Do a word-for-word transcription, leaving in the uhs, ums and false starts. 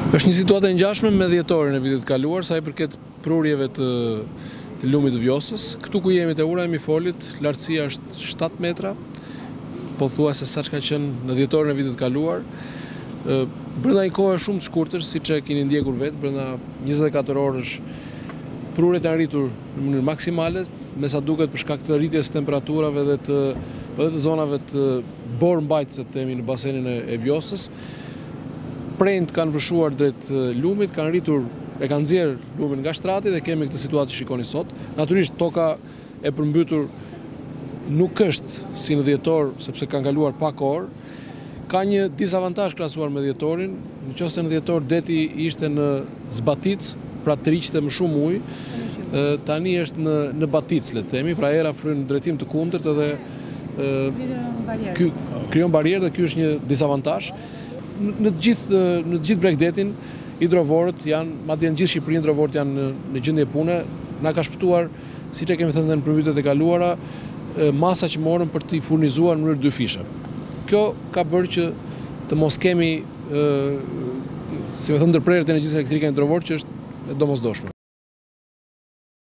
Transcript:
Është një situatë e ngjashme me dhjetorin e vitit të kaluar, sa i përket prurjeve të, të lumit të Vjosës. Këtu ku jemi te ura e Mifolit, lartësia është shtatë metra, pothuajse sa ka qenë në dhjetorin e vitit të kaluar. Brenda një kohe shumë të shkurtër, siç e keni ndjekur vetë, brenda njëzet e katër orësh prurjet janë rritur në mënyrë maksimale, me sa duket për shkak të rritjes së temperaturave dhe të, edhe të zonave të borë mbajtëse të themi në basenin e, e Vjosës. Prejnë kanë vëshuar drejt lumit, kanë rritur, e kanë nxjerrë lumin nga shtrati dhe kemi këtë situatë që shikoni sot. Natyrisht toka e përmbytur nuk është si në dhjetor, sepse kanë kaluar pak orë. Ka një disavantazh krahasuar me dhjetorin, nëse në dhjetor deti ishte në zbatic, pra të riqte më shumë ujë, tani është në në batic, le të themi, pra era fryn në drejtim të kundërt edhe ky krijon barierë dhe ky është një disavantazh. Në të gjithë në të gjithë Bregdetin, hidrovorët janë, madje në gjithë Shqipërinë hidrovorët janë në, në gjendje pune. Na ka shpëtuar, siç e kemi thënë në përmbytjet e kaluara, masa që morën për t'i furnizuar në mënyrë dyfishe. Kjo ka bërë që të mos kemi, si më thënë, ndërprerjet e energjisë elektrike në hidrovor, që është e domosdoshme.